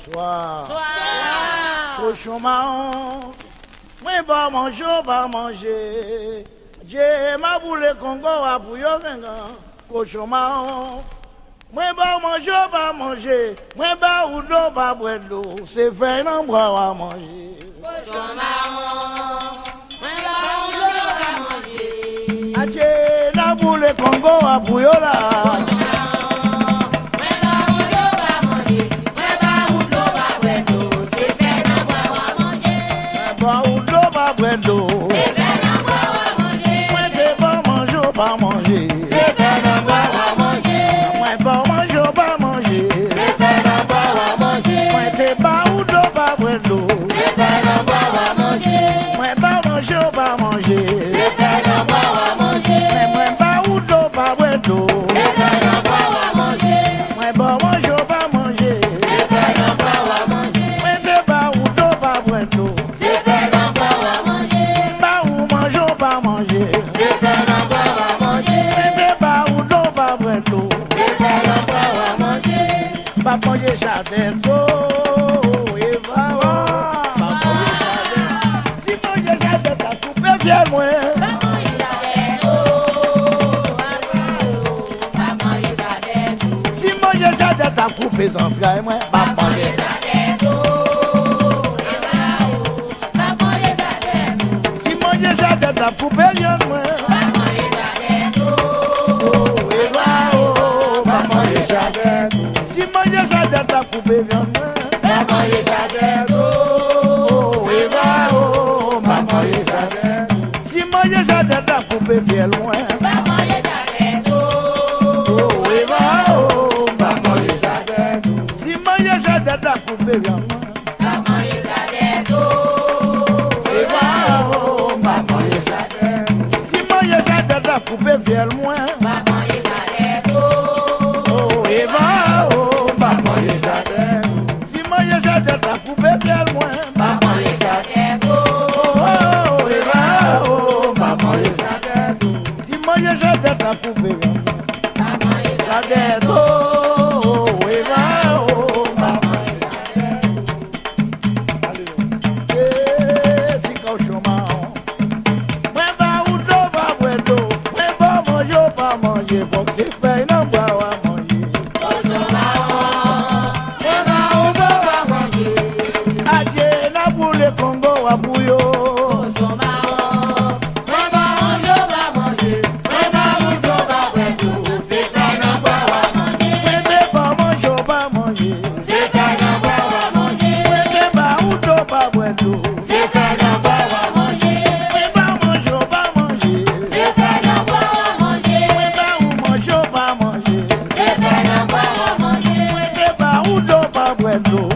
Soir. Kochon Maron. Moi, pas manger, pas manger. J'ai ma boule Congo à bouillon. Kochon Maron. Moi, pas manger, pas manger. Moi, pas ou d'eau, pas boire d'eau. C'est fait non boire à manger. Kochon Maron. Moi, pas ou d'eau, pas manger. J'ai la boule Congo à bouillon là. Vodou. C'est fait la boire à manger. Moi t'es pas manger, pas manger. C'est fait la boire à manger. Moi pas manger, pas manger. C'est fait la boire à manger. Moi t'es pas ou d'eau, pas Vodou. C'est fait la boire à manger. Moi pas manger, pas manger. C'est fait la boire à manger. Moi pas ou d'eau, pas Vodou. C'est fait la boire à manger. Moi pas manger, pas manger. C'est fait la boire à manger. Moi t'es pas ou d'eau, pas Vodou. C'est fait la boire à manger. Pas ou manger, pas manger. C'est fait la boire à manger. Moi t'es pas ou d'eau, pas Vodou. C'est fait la boire à manger. Pas manger jardin d'eau, et va pas manger jardin. Si manger jardin, t'as coupé bien moi. Si manger jardin, t'as coupé son frère moi. Pas manger si manger jardin, t'as coupé bien moi. Et va pas manger jardin. Si manger jardin, t'as coupé bien moi. Et va pas manger jardin. Si manger jardin, t'as coupé bien loin. Et va pas manger jardin. Si manger jardin, t'as coupé bien loin. Et va pas manger jardin. Si manger jardin, t'as coupé bien loin. Et va pas manger jardin. Si manger jardin, t'as coupé bien loin. Et va pas manger jardin. Si manger jardin, t'as coupé bien loin. Jardin d'eau, et va pas manger jardin. Si Kochon Maron. Moi pas ou d'eau, pas boire d'eau. Moi pas manger, pas manger. Faut que c'est fait, non boire à manger. Adieu la boule Congo à bouillon. Vodou.